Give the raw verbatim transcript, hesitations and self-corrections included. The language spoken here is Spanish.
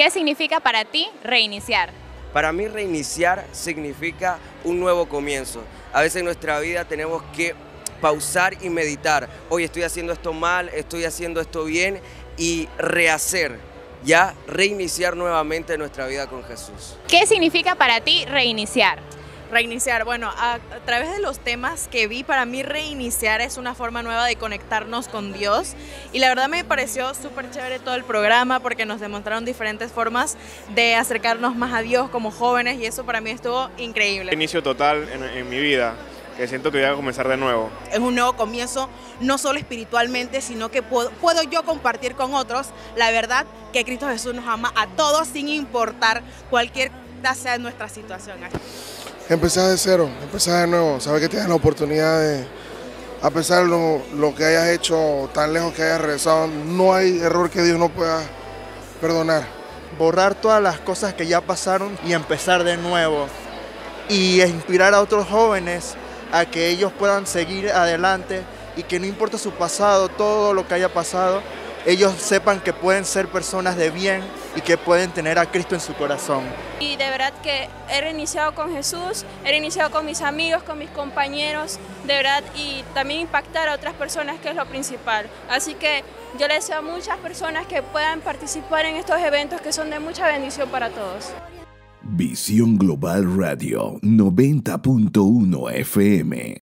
¿Qué significa para ti reiniciar? Para mí reiniciar significa un nuevo comienzo. A veces en nuestra vida tenemos que pausar y meditar. Hoy estoy haciendo esto mal, estoy haciendo esto bien y rehacer, ya reiniciar nuevamente nuestra vida con Jesús. ¿Qué significa para ti reiniciar? Reiniciar, bueno, a, a través de los temas que vi, para mí reiniciar es una forma nueva de conectarnos con Dios y la verdad me pareció súper chévere todo el programa porque nos demostraron diferentes formas de acercarnos más a Dios como jóvenes y eso para mí estuvo increíble. Inicio total en, en mi vida, que siento que voy a comenzar de nuevo. Es un nuevo comienzo, no solo espiritualmente, sino que puedo, puedo yo compartir con otros la verdad que Cristo Jesús nos ama a todos sin importar cualquier sea nuestra situación. Empezar de cero, empezar de nuevo, saber que tienes la oportunidad de, a pesar de lo, lo que hayas hecho, tan lejos que hayas regresado, no hay error que Dios no pueda perdonar. Borrar todas las cosas que ya pasaron y empezar de nuevo y inspirar a otros jóvenes a que ellos puedan seguir adelante y que no importa su pasado, todo lo que haya pasado, ellos sepan que pueden ser personas de bien y que pueden tener a Cristo en su corazón. Y de verdad que he reiniciado con Jesús, he reiniciado con mis amigos, con mis compañeros, de verdad, y también impactar a otras personas, que es lo principal. Así que yo les deseo a muchas personas que puedan participar en estos eventos que son de mucha bendición para todos. Visión Global Radio noventa punto uno F M